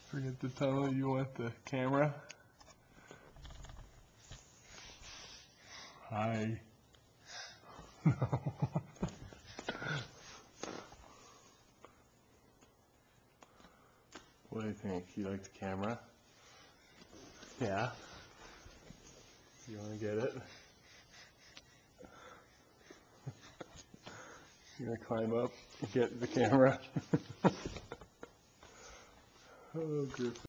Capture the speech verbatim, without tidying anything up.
Forget to tell me you want the camera. Hi. No. What do you think? You like the camera? Yeah? You want to get it? You want to climb up and get the camera? Oh, Griffin.